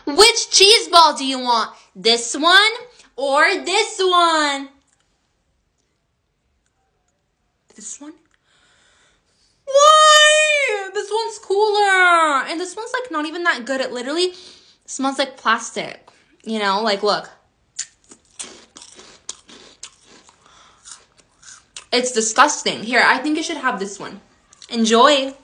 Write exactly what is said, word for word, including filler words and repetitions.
Which cheese ball do you want? This one or this one? This one? Why? This one's cooler. And this one's like not even that good. It literally smells like plastic. You know, like look. It's disgusting. Here, I think you should have this one. Enjoy.